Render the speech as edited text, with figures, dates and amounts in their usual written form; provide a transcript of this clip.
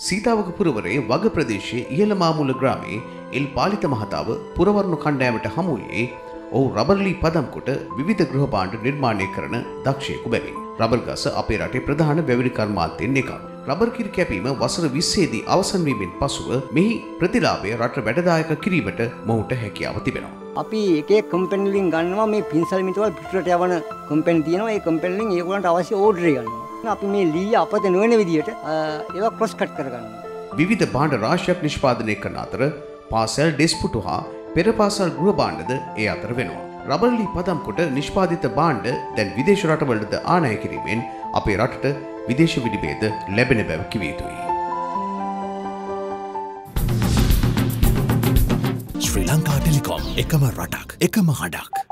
සීතාවක පුරවරයේ වග ප්‍රදේශයේ ඉහළ මාමුල ග්‍රාමයේ එල් පාලිත මහතාව පුරවරුණු කණ්ඩායමට හමු වූයේ ඔහු රබර් ලී පදම් කොට විවිධ ගෘහ භාණ්ඩ නිර්මාණය කරන දක්ෂයෙකු බැවින්. රබර් ගස අපේ රටේ ප්‍රධාන වැවිලි කර්මාන්තයෙන් එකක්. රබර් කිරි කැපීම වසර 20 දී අවසන් වීමෙන් පසුව මෙහි ප්‍රතිලාභය රට වැඩදායක කිරීමට මොහුට හැකියාව තිබෙනවා. අපි එක එක කම්පැනි වලින් ගන්නවා මේ පින්සල් මිටවල් පිටරට යවන කම්පැනි තියෙනවා. ඒ කම්පැනි වලින් ඒගොල්ලන්ට අවශ්‍ය ඕඩර් එක ගන්නවා. අපි මේ ලී අපත නොවන විදියට ඒවා ක්‍රොස් කට් කරගන්නවා. විවිධ භාණ්ඩ රාශියක් නිෂ්පාදනය කරන අතර පාසල් ඩෙස්පුටු හා පෙර පාසල් ගෘහ භාණ්ඩද ඒ අතර වෙනවා. රබර් ලී පදම් කොට නිෂ්පාදිත භාණ්ඩ දැන් විදේශ රටවලද ආනය කිරීමෙන් අපේ රටට විදේශ විනිමයද ලැබෙන බව කිව යුතුයි. ශ්‍රී ලංකා ටෙලිකොම් එකම රටක් එකම හඬක්.